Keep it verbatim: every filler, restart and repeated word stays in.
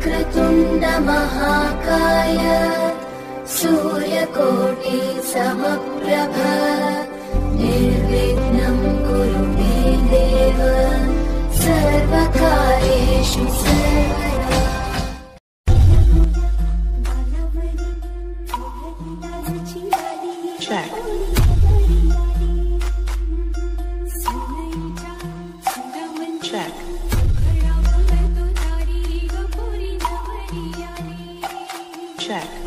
वक्रतुण्ड महाकाय सूर्यकोटि समप्रभ निर्विघ्नं कुरु मे देव सर्वकार्येषु सर्वदा। Check. Check. Check.